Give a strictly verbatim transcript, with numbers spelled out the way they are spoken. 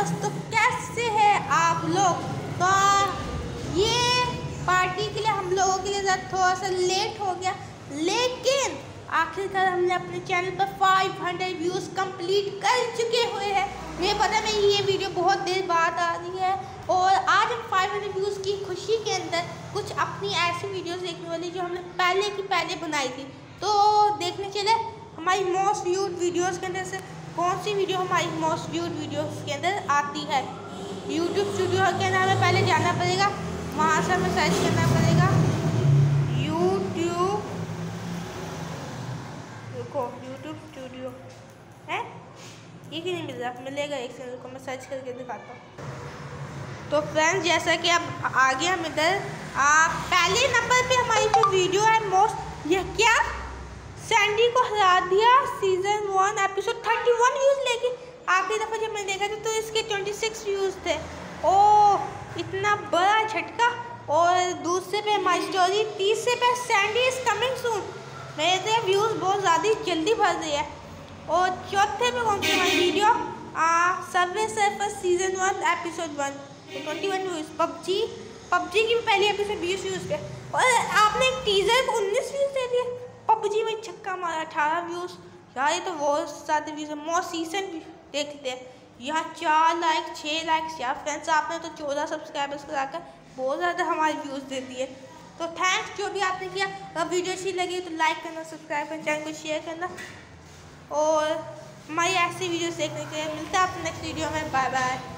Viewers, तो कैसे हैं आप लोग। तो ये पार्टी के लिए हम लोगों के लिए थोड़ा सा लेट हो गया, लेकिन आखिरकार हमने अपने चैनल पर पाँच सौ व्यूज़ कंप्लीट कर चुके हुए हैं। मुझे पता है ये वीडियो बहुत देर बाद आ रही है और आज हम पाँच सौ व्यूज़ की खुशी के अंदर कुछ अपनी ऐसी वीडियोस देखने वाली जो हमने पहले की पहले बनाई थी। तो देखने चले हमारी मोस्ट व्यूड वीडियोस के अंदर से कौन सी वीडियो हमारी मोस्ट व्यूड वीडियोस के अंदर आती है। यूट्यूब स्टूडियो के अंदर हमें पहले जाना पड़ेगा, वहाँ से हमें सर्च करना पड़ेगा यूट्यूब, रुको यूट्यूब स्टूडियो है, ये क्यों नहीं मिल रहा, मिलेगा एक सेकंड को मैं सर्च करके दिखाता हूँ। तो फ्रेंड्स जैसा कि अब आगे हम इधर पहले नंबर पे हमारी जो वीडियो है मोस्ट, यह क्या सैंडी को हरा दिया season one episode thirty one views लेके। आखिरी दफ़ा जब मैंने देखा था तो इसके ट्वेंटी सिक्स व्यूज़ थे। ओह इतना बड़ा झटका। और दूसरे पे हमारी स्टोरी, तीसरे पे सैंडी इज कमिंग सून, मेरे तो व्यूज़ बहुत ज़्यादा जल्दी भर रही है। और चौथे पे कौन सी हमारी video subway surfer season one episode one, twenty one views. PUBG PUBG की भी पहली एपिसोड बीस व्यूज़ थे और आपने एक टीज़र को उन्नीस व्यूज़ दे दिए। पबजी में छक्का मारा अठारह व्यूज़, यार ये तो बहुत ज़्यादा व्यूज़ है। मोस्ट सीजन भी देखते हैं यहाँ चार लाइक छः लाइक्स। यार फ्रेंड्स आपने तो चौदह सब्सक्राइबर्स कराकर बहुत ज़्यादा हमारे व्यूज़ दे दिए। तो थैंक्स जो भी आपने किया। अगर वीडियो अच्छी लगी तो लाइक करना, सब्सक्राइब करना, चैनल को शेयर करना और हमारी ऐसी वीडियोस देखने के लिए मिलता है आपको नेक्स्ट वीडियो में। Bye bye.